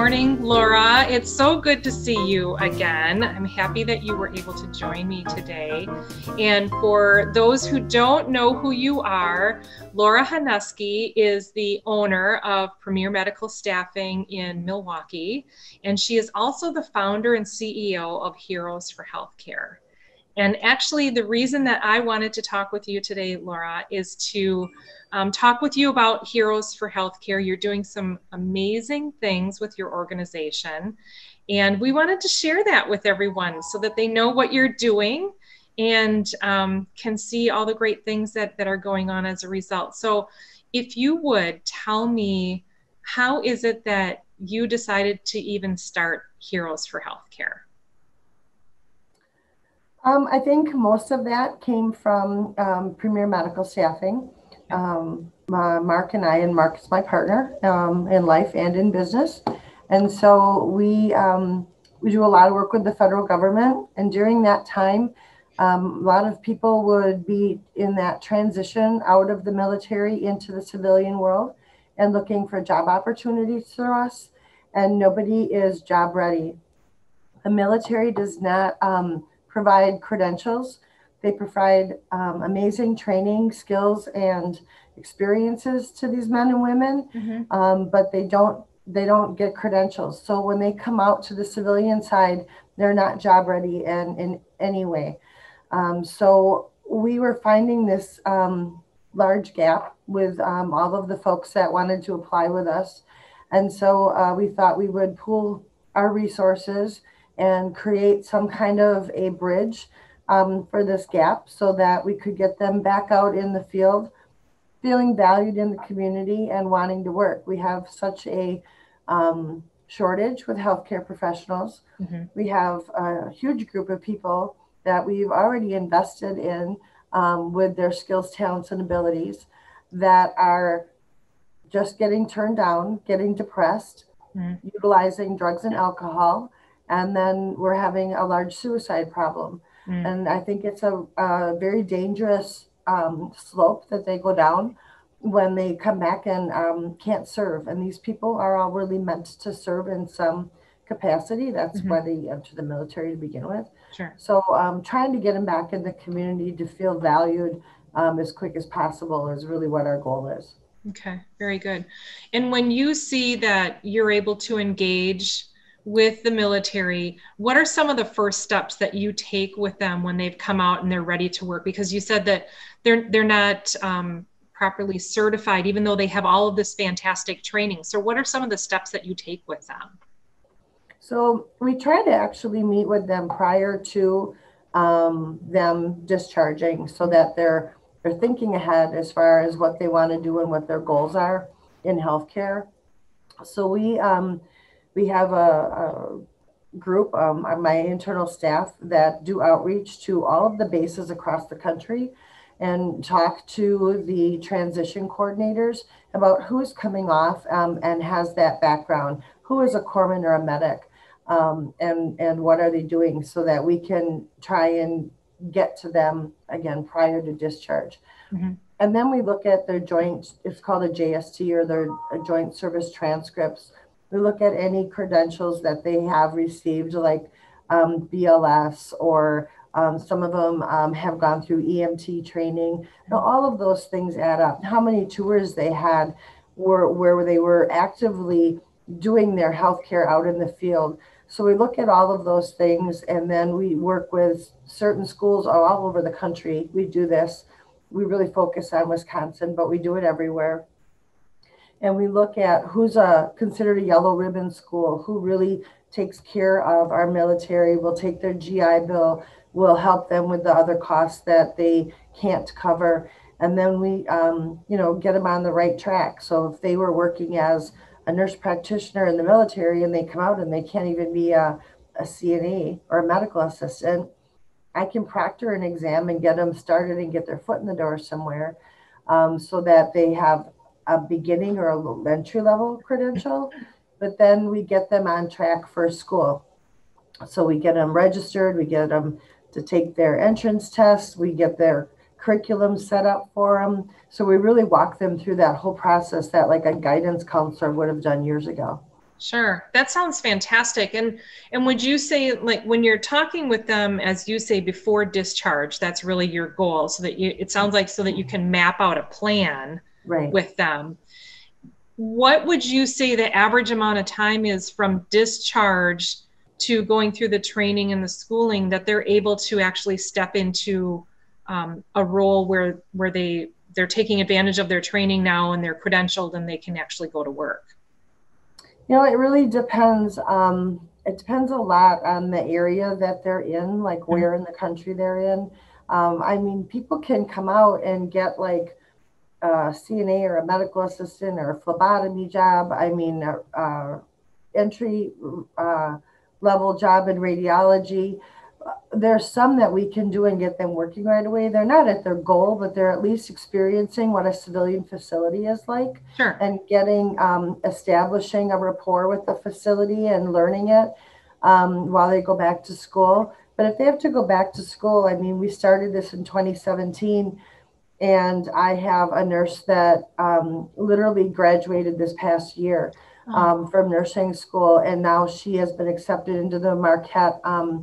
morning, Laura. It's so good to see you again. I'm happy that you were able to join me today. And for those who don't know who you are, Laura Hanoski is the owner of Premier Medical Staffing in Milwaukee, and she is also the founder and CEO of Heroes for Healthcare. And actually, the reason that I wanted to talk with you today, Laura, is to talk with you about Heroes for Healthcare. You're doing some amazing things with your organization, and we wanted to share that with everyone so that they know what you're doing and can see all the great things that are going on as a result. So if you would tell me, how is it that you decided to even start Heroes for Healthcare? I think most of that came from Premier Medical Staffing. Mark and I, and Mark is my partner in life and in business. And so we do a lot of work with the federal government. And during that time, a lot of people would be in that transition out of the military into the civilian world and looking for job opportunities through us. And nobody is job ready. The military does not provide credentials. They provide amazing training, skills, and experiences to these men and women, but they don't get credentials. So when they come out to the civilian side, they're not job ready in any way. So we were finding this large gap with all of the folks that wanted to apply with us. And so we thought we would pool our resources and create some kind of a bridge for this gap so that we could get them back out in the field, feeling valued in the community and wanting to work. We have such a shortage with healthcare professionals. We have a huge group of people that we've already invested in with their skills, talents, and abilities that are just getting turned down, getting depressed, utilizing drugs and alcohol. And then we're having a large suicide problem. And I think it's a very dangerous slope that they go down when they come back and can't serve. And these people are all really meant to serve in some capacity. That's why they enter the military to begin with. Sure. So trying to get them back in the community to feel valued as quick as possible is really what our goal is. Okay, very good. And when you see that you're able to engage with the military, what are some of the first steps that you take with them when they've come out and they're ready to work? Because you said that they're not properly certified, even though they have all of this fantastic training. So what are some of the steps that you take with them? So we try to actually meet with them prior to them discharging so that they're thinking ahead as far as what they want to do and what their goals are in healthcare. So we have a group, my internal staff, that do outreach to all of the bases across the country and talk to the transition coordinators about who's coming off and has that background, who is a corpsman or a medic, and what are they doing so that we can try and get to them again prior to discharge. And then we look at their joint, it's called a JST, or their joint service transcripts. We look at any credentials that they have received, like BLS, or some of them have gone through EMT training. Now, all of those things add up. How many tours they had where they were actively doing their healthcare out in the field. So we look at all of those things, and then we work with certain schools all over the country. We do this. We really focus on Wisconsin, but we do it everywhere. And we look at who's considered a yellow ribbon school, who really takes care of our military, will take their GI Bill, will help them with the other costs that they can't cover. And then we, get them on the right track. So if they were working as a nurse practitioner in the military and they come out and they can't even be a CNA or a medical assistant, I can proctor an exam and get them started and get their foot in the door somewhere so that they have a beginning or a entry level credential, but then we get them on track for school. So we get them registered, we get them to take their entrance test, we get their curriculum set up for them. So we really walk them through that whole process that like a guidance counselor would have done years ago. Sure. That sounds fantastic. And would you say, like, when you're talking with them, as you say, before discharge, that's really your goal, so that it sounds like so that you can map out a plan Right. with them. What would you say the average amount of time is from discharge to going through the training and the schooling that they're able to actually step into a role where they're taking advantage of their training now and they're credentialed and they can actually go to work? It really depends. It depends a lot on the area that they're in, like where in the country they're in. I mean, people can come out and get like a CNA or a medical assistant or a phlebotomy job. I mean, entry level job in radiology. There's some that we can do and get them working right away. They're not at their goal, but they're at least experiencing what a civilian facility is like. Sure. And getting establishing a rapport with the facility and learning it while they go back to school. But if they have to go back to school, I mean, we started this in 2017, and I have a nurse that literally graduated this past year from nursing school, and now she has been accepted into the Marquette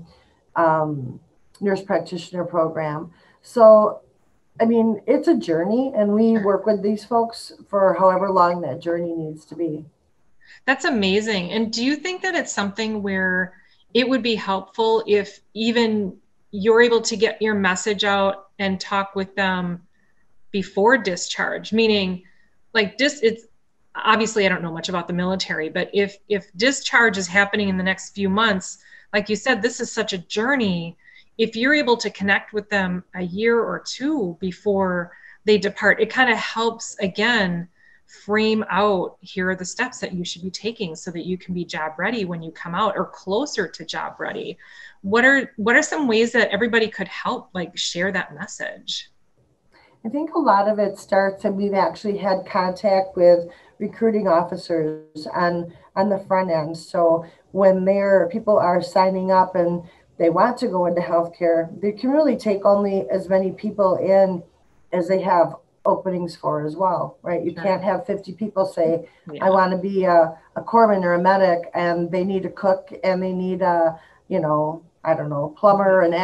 nurse practitioner program. So, I mean, it's a journey, and we work with these folks for however long that journey needs to be. That's amazing. And do you think that it's something where it would be helpful if even you're able to get your message out and talk with them before discharge? Meaning, like, it's obviously, I don't know much about the military, but if discharge is happening in the next few months, like you said, this is such a journey. If you're able to connect with them a year or two before they depart, it kind of helps, again, frame out, here are the steps that you should be taking so that you can be job ready when you come out, or closer to job ready. What are some ways that everybody could help, like, share that message? I think a lot of it starts, and we've actually had contact with recruiting officers on the front end. So when people are signing up and they want to go into healthcare, they can really take only as many people in as they have openings for as well, right? You can't have 50 people say, I want to be a corpsman or a medic, and they need a cook and they need a, I don't know, plumber and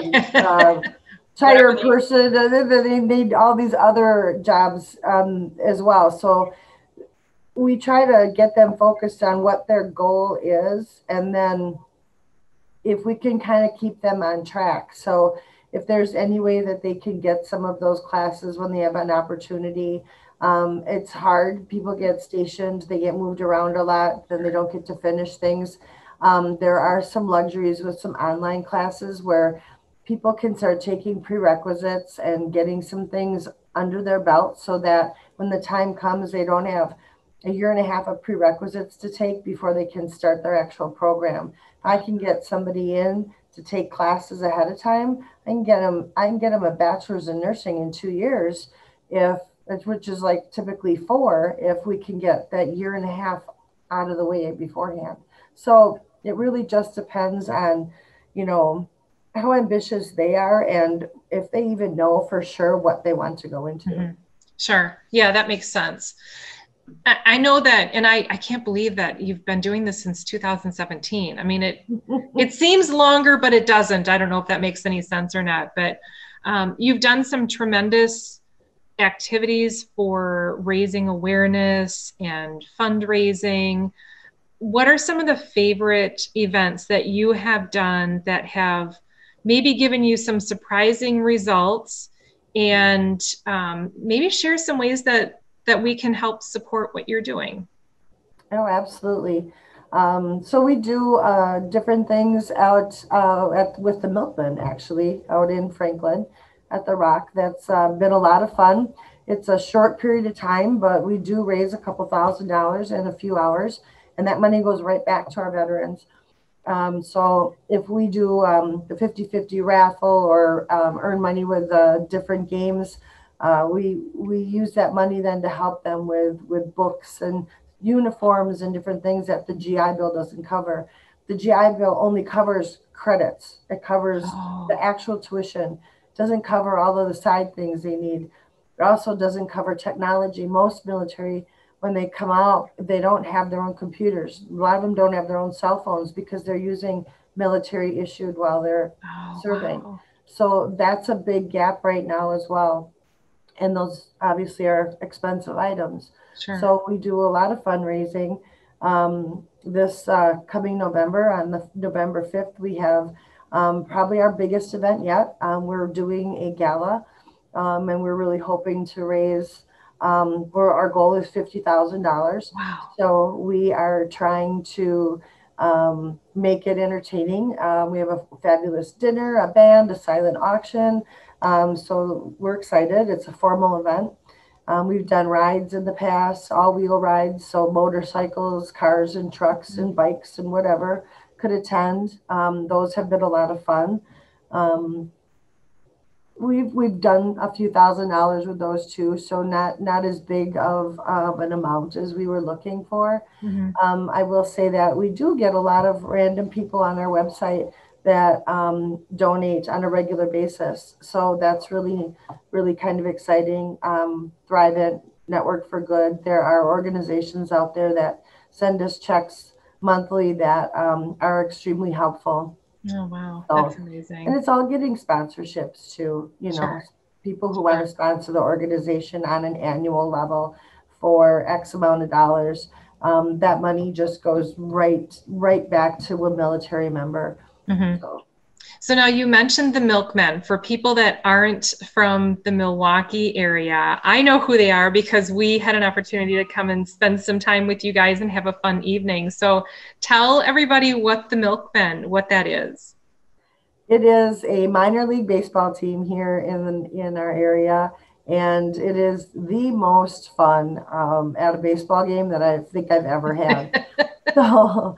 tire person. They need all these other jobs as well. So we try to get them focused on what their goal is, and then if we can kind of keep them on track. So if there's any way that they can get some of those classes when they have an opportunity, it's hard. People get stationed, they get moved around a lot, then they don't get to finish things. There are some luxuries with some online classes where people can start taking prerequisites and getting some things under their belt, so that when the time comes, they don't have a year and a half of prerequisites to take before they can start their actual program. I can get somebody in to take classes ahead of time. I can get them a bachelor's in nursing in 2 years, which is like typically 4, if we can get that year and a half out of the way beforehand. So it really just depends on, how ambitious they are and if they even know for sure what they want to go into. Mm-hmm. Sure. Yeah, that makes sense. I know that, and I can't believe that you've been doing this since 2017. I mean, it seems longer, but it doesn't. I don't know if that makes any sense or not, but you've done some tremendous activities for raising awareness and fundraising. What are some of the favorite events that you have done that have maybe given you some surprising results, and maybe share some ways that we can help support what you're doing? Oh, absolutely. So we do different things out with the Milkman, actually, out in Franklin at the Rock. That's been a lot of fun. It's a short period of time, but we do raise a couple $1,000s in a few hours, and that money goes right back to our veterans. So if we do the 50/50 raffle or earn money with different games, we use that money then to help them with books and uniforms and different things that the GI Bill doesn't cover. The GI Bill only covers credits. It covers the actual tuition. It doesn't cover all of the side things they need. It also doesn't cover technology. Most when they come out, they don't have their own computers. A lot of them don't have their own cell phones because they're using military issued while they're Oh, serving. wow. So that's a big gap right now as well. And those obviously are expensive items. Sure. So we do a lot of fundraising. This coming November, on the November 5th, we have probably our biggest event yet. We're doing a gala, and we're really hoping to raise, where our goal is $50,000. Wow. So we are trying to make it entertaining. We have a fabulous dinner, a band, a silent auction. So we're excited. It's a formal event. We've done rides in the past, all-wheel rides, so motorcycles, cars, and trucks, and bikes, and whatever could attend. Those have been a lot of fun. Um, we've done a few $1,000s with those too, so not as big of an amount as we were looking for. Mm-hmm. I will say that we do get a lot of random people on our website that donate on a regular basis. So that's really, really kind of exciting. Thrive It, Network for Good. There are organizations out there that send us checks monthly that are extremely helpful. Oh, wow. So, That's and amazing. it's all getting sponsorships too, Sure. people who want Sure. to sponsor the organization on an annual level for X amount of dollars. That money just goes right back to a military member. Mm-hmm. So So now you mentioned the milkmen. For people that aren't from the Milwaukee area, I know who they are because we had an opportunity to come and spend some time with you guys and have a fun evening. So tell everybody what the milkmen, what that is. it is a minor league baseball team here in our area, and it is the most fun at a baseball game that I think I've ever had. So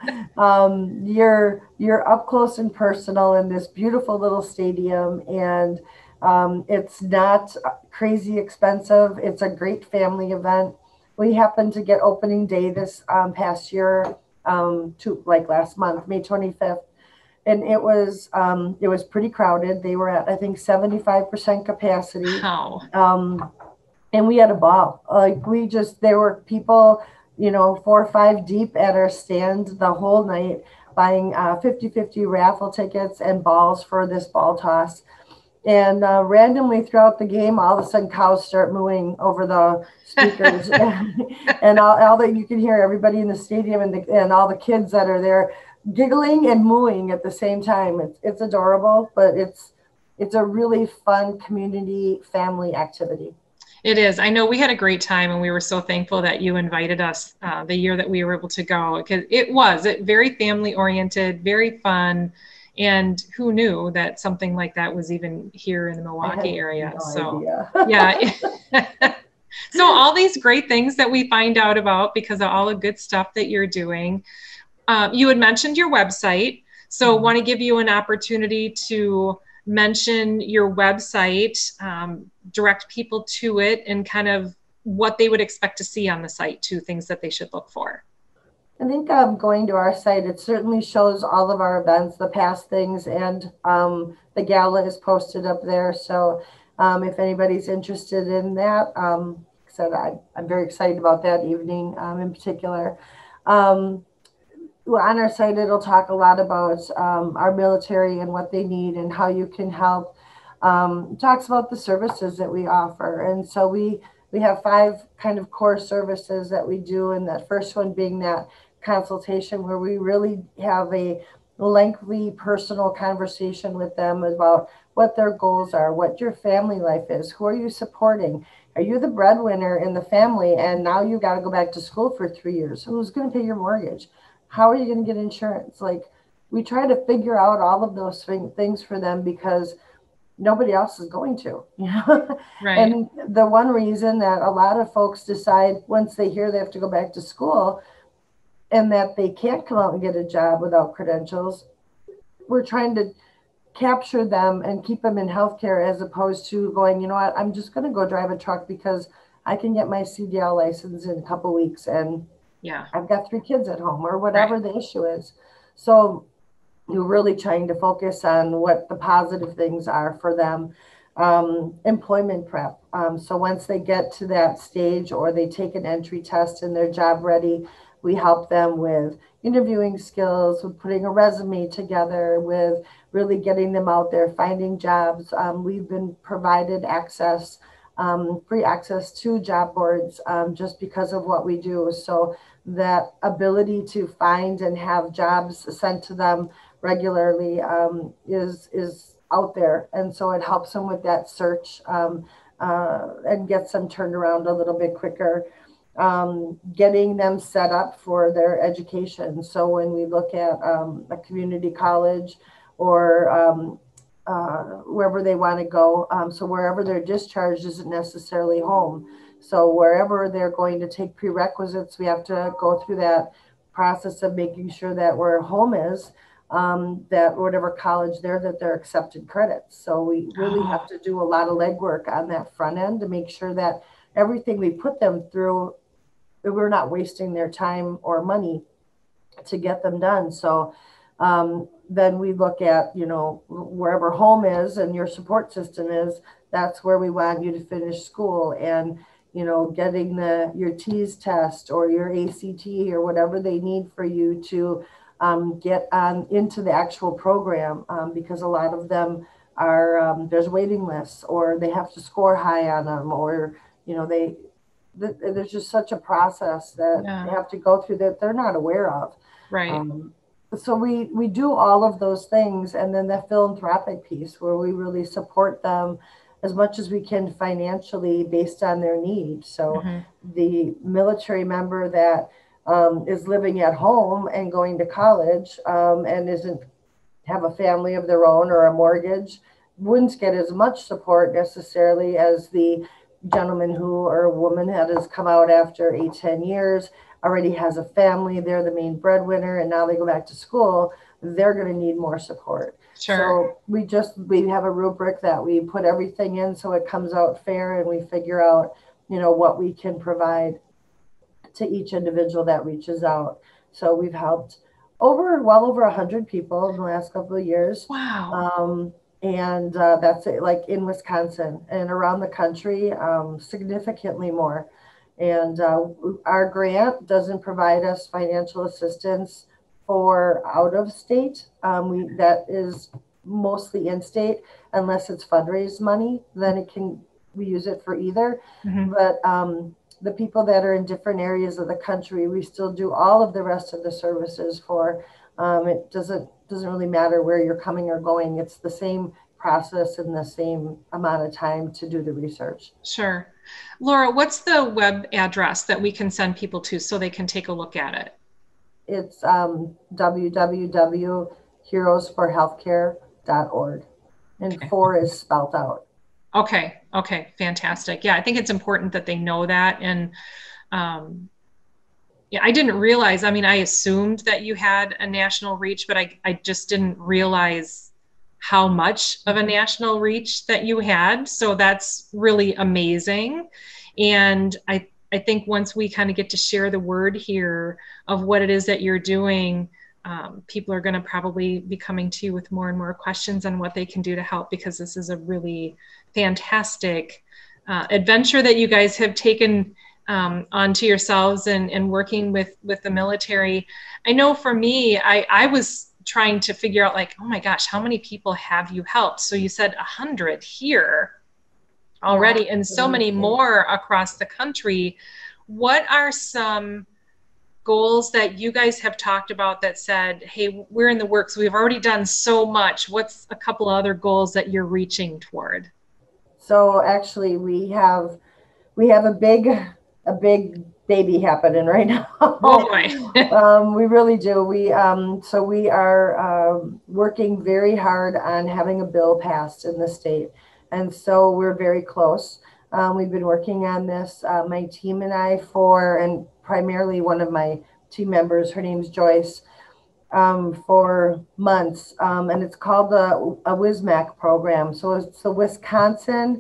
you're up close and personal in this beautiful little stadium, and it's not crazy expensive. It's a great family event. We happened to get opening day this past year, to like last month, May 25th, and it was pretty crowded. They were at, I think, 75% capacity. Wow. And we had a ball. Like, there were people, 4 or 5 deep at our stand the whole night, buying 50-50 raffle tickets and balls for this ball toss. And randomly throughout the game, all of a sudden cows start mooing over the speakers, and all that you can hear everybody in the stadium and all the kids that are there giggling and mooing at the same time. It's adorable, but it's a really fun community family activity. It is. I know we had a great time and we were so thankful that you invited us the year that we were able to go, because it was very family oriented, very fun. And who knew that something like that was even here in the I Milwaukee had area. no So, idea. yeah. So all these great things that we find out about because of all the good stuff that you're doing. You had mentioned your website. So want to give you an opportunity to mention your website, direct people to it, and kind of what they would expect to see on the site, too, things that they should look for. I think going to our site, it certainly shows all of our events, the past things, and the gala is posted up there. So if anybody's interested in that, like I said, I'm very excited about that evening in particular. Well, on our site, it'll talk a lot about our military and what they need and how you can help. It talks about the services that we offer. And so we have 5 kind of core services that we do. And that first one being that consultation, where we really have a lengthy personal conversation with them about what their goals are, what your family life is, who are you supporting? Are you the breadwinner in the family and now you got to go back to school for 3 years? Who's going to pay your mortgage? How are you going to get insurance? Like, we try to figure out all of those things for them because nobody else is going to. Right. And the one reason that a lot of folks decide once they hear they have to go back to school and that they can't come out and get a job without credentials, we're trying to capture them and keep them in healthcare, as opposed to going, you know what, I'm just going to go drive a truck because I can get my CDL license in a couple weeks and Yeah. I've got 3 kids at home, or whatever the issue is. So you're really trying to focus on what the positive things are for them. employment prep. So once they get to that stage or they take an entry test and they're job ready, we help them with interviewing skills, with putting a resume together, with really getting them out there, finding jobs. We've been provided access, free access to job boards just because of what we do. So that ability to find and have jobs sent to them regularly is out there, and so it helps them with that search and gets them turned around a little bit quicker. Getting them set up for their education. So when we look at a community college or wherever they want to go, so wherever they're discharged isn't necessarily home. So wherever they're going to take prerequisites, we have to go through that process of making sure that where home is, that whatever college there, that they're accepted credits. So we really have to do a lot of legwork on that front end to make sure that everything we put them through, we're not wasting their time or money to get them done. So then we look at, wherever home is and your support system is, that's where we want you to finish school. And getting your TEAS test or your ACT or whatever they need for you to get on into the actual program, because a lot of them are there's waiting lists, or they have to score high on them, or there's just such a process that they have to go through that they're not aware of. Right. So we do all of those things, and then the philanthropic piece where we really support them as much as we can financially based on their needs. So the military member that is living at home and going to college and isn't have a family of their own or a mortgage wouldn't get as much support necessarily as the gentleman who or woman that has come out after 8-10 years, already has a family, they're the main breadwinner, and now they go back to school, they're going to need more support. Sure. So we have a rubric that we put everything in so it comes out fair, and we figure out, what we can provide to each individual that reaches out. So we've helped well over 100 people in the last couple of years. Wow. And that's it, like in Wisconsin and around the country, significantly more. And our grant doesn't provide us financial assistance for out of state. That is mostly in state, unless it's fundraised money, then we use it for either. But the people that are in different areas of the country, we still do all of the rest of the services for. It doesn't really matter where you're coming or going. It's the same process and the same amount of time to do the research. Sure. Laura, what's the web address that we can send people to so they can take a look at it? It's www.heroesforhealthcare.org. And 4 is spelled out. Okay. Fantastic. Yeah, I think it's important that they know that. And yeah, I didn't realize, I assumed that you had a national reach, but I just didn't realize how much of a national reach that you had. So that's really amazing. And I think once we kind of get to share the word here of what it is that you're doing, people are going to probably be coming to you with more and more questions on what they can do to help, because this is a really fantastic adventure that you guys have taken onto yourselves and working with the military. I know for me, I was trying to figure out, like, oh my gosh, how many people have you helped? So you said 100 here already, and so many more across the country. What are some goals that you guys have talked about that said, hey, we're in the works, we've already done so much? What's a couple of other goals that you're reaching toward? So actually we have a big baby happening right now. Oh boy. We really do. We are working very hard on having a bill passed in the state, and so we're very close. We've been working on this, my team and I, and primarily one of my team members, her name's Joyce, for months, and it's called a WISMAC program. So it's the Wisconsin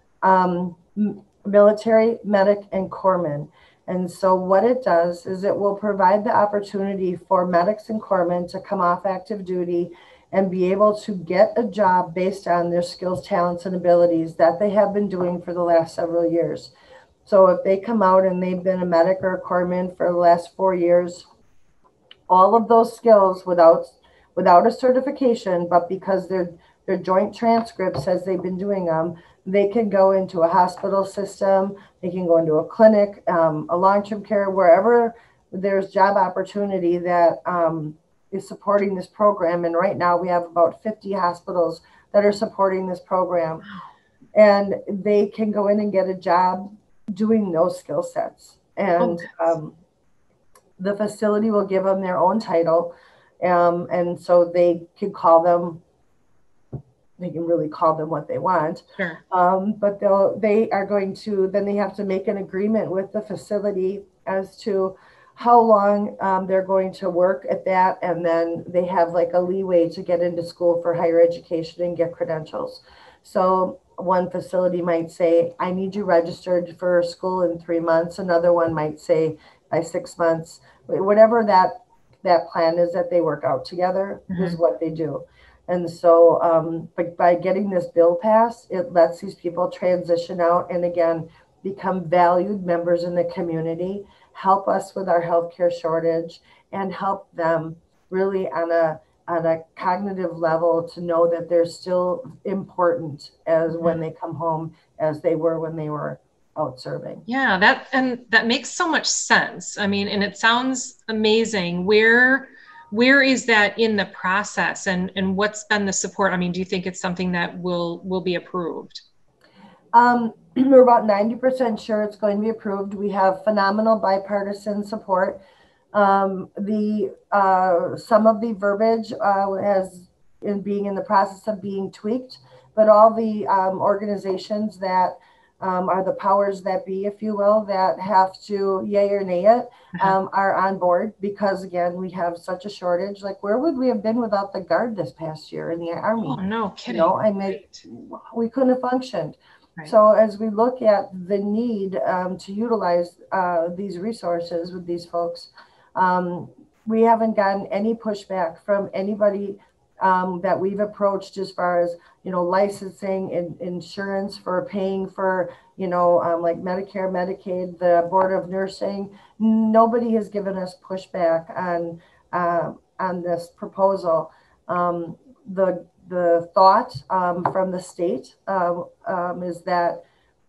Military Medic and Corpsmen. And so what it does is it will provide the opportunity for medics and corpsmen to come off active duty and be able to get a job based on their skills, talents, and abilities that they have been doing for the last several years. So if they come out and they've been a medic or a corpsman for the last 4 years, all of those skills without a certification, but because their joint transcript says they've been doing them, they can go into a hospital system, they can go into a clinic, a long-term care, wherever there's job opportunity that is supporting this program. And right now we have about 50 hospitals that are supporting this program. And they can go in and get a job doing those skill sets. And the facility will give them their own title. And so they can really call them what they want. Sure. But they are going to, then they have to make an agreement with the facility as to how long they're going to work at that. And then they have like a leeway to get into school for higher education and get credentials. So one facility might say, I need you registered for school in 3 months. Another one might say by 6 months. Whatever that plan is that they work out together is what they do. And so but by getting this bill passed, it lets these people transition out and again become valued members in the community, help us with our healthcare shortage, and help them really on a cognitive level to know that they're still important as when they come home as they were when they were out serving. Yeah, that makes so much sense. I mean, and it sounds amazing. Where is that in the process, and what's been the support? I mean, do you think it's something that will be approved? We're about 90% sure it's going to be approved. We have phenomenal bipartisan support. Some of the verbiage being in the process of being tweaked, but all the organizations that are the powers that be, if you will, that have to yay or nay it, are on board because, again, we have such a shortage. Like, where would we have been without the Guard this past year in the Army? Oh, no kidding. I mean, we couldn't have functioned. Right. So as we look at the need to utilize these resources with these folks, we haven't gotten any pushback from anybody that we've approached as far as, licensing and insurance for paying for, like Medicare, Medicaid, the Board of Nursing. Nobody has given us pushback on this proposal. The thought from the state is that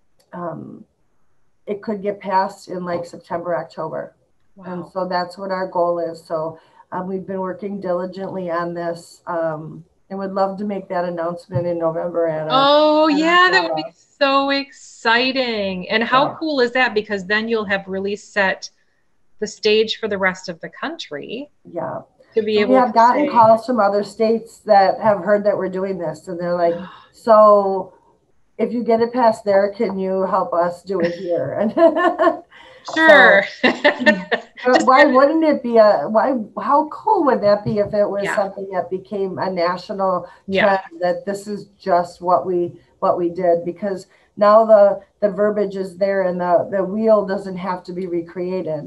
it could get passed in like September, October. Wow. And so that's what our goal is. So we've been working diligently on this and would love to make that announcement in November. That would be so exciting. And how cool is that? Because then you'll have really set the stage for the rest of the country. Yeah. We have gotten calls from other states that have heard that we're doing this, and they're like, so if you get it past there, can you help us do it here? And sure. Why wouldn't it be how cool would that be if it was something that became a national trend, that this is just what we did? Because now the verbiage is there and the wheel doesn't have to be recreated.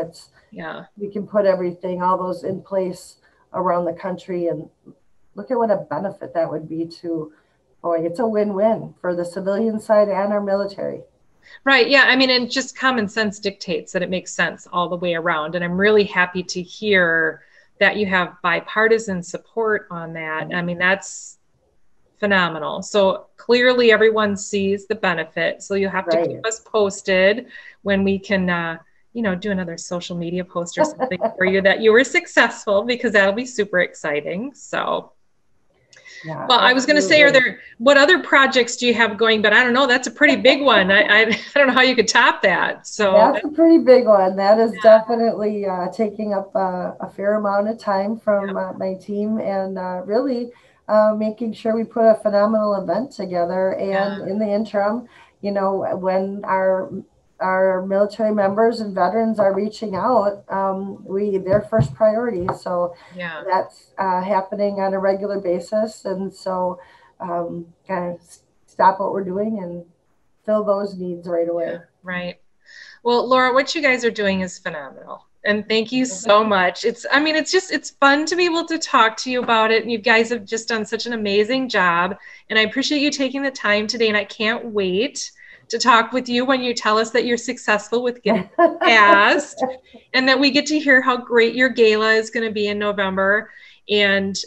We can put everything, all those in place around the country, and look at what a benefit that would be it's a win-win for the civilian side and our military. Right. Yeah. I mean, and just common sense dictates that it makes sense all the way around. And I'm really happy to hear that you have bipartisan support on that. I mean, that's phenomenal. So clearly everyone sees the benefit. So you'll have to keep us posted when we can, do another social media post or something for you that you were successful, because that'll be super exciting. So, well, I was going to say, what other projects do you have going? But I don't know. That's a pretty big one. I don't know how you could top that. So that's a pretty big one. That is definitely taking up a fair amount of time from my team, and really making sure we put a phenomenal event together. And in the interim, when our military members and veterans are reaching out, their first priority. So that's happening on a regular basis. And so kind of stop what we're doing and fill those needs right away. Yeah, right. Well, Laura, what you guys are doing is phenomenal. And thank you so much. It's fun to be able to talk to you about it. You guys have just done such an amazing job. And I appreciate you taking the time today. And I can't wait to talk with you when you tell us that you're successful with getting passed, and that we get to hear how great your gala is going to be in November. And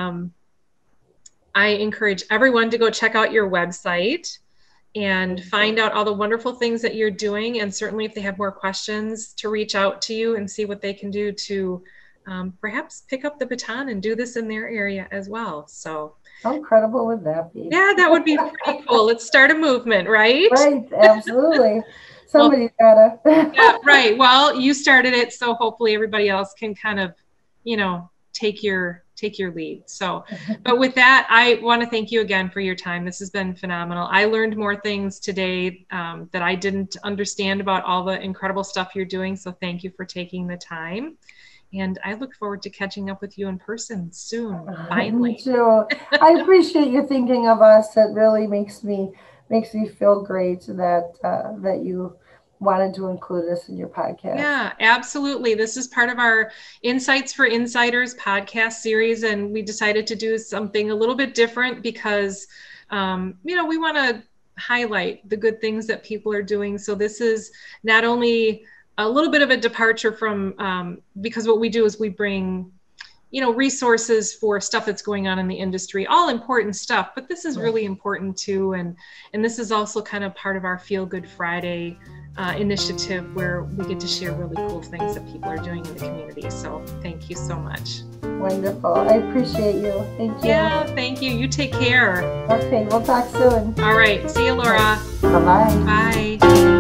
I encourage everyone to go check out your website and find out all the wonderful things that you're doing. And certainly if they have more questions, to reach out to you and see what they can do to perhaps pick up the baton and do this in their area as well. So how incredible would that be? Yeah, that would be pretty cool. Let's start a movement, right? Right, absolutely. Somebody's gotta. Yeah, right. Well, you started it, so hopefully everybody else can kind of, take your lead. So, but with that, I want to thank you again for your time. This has been phenomenal. I learned more things today that I didn't understand about all the incredible stuff you're doing. So thank you for taking the time. And I look forward to catching up with you in person soon, finally. Me too. I appreciate you thinking of us. It really makes me feel great that you wanted to include us in your podcast. Yeah, absolutely. This is part of our Insights for Insiders podcast series, and we decided to do something a little bit different because, we want to highlight the good things that people are doing. So this is not only a little bit of a departure from, because what we do is we bring, resources for stuff that's going on in the industry, all important stuff, but this is really important too. And this is also kind of part of our Feel Good Friday initiative, where we get to share really cool things that people are doing in the community. So thank you so much. Wonderful. I appreciate you. Thank you. Yeah, thank you. You take care. Okay, we'll talk soon. All right. See you, Laura. Bye-bye. Bye.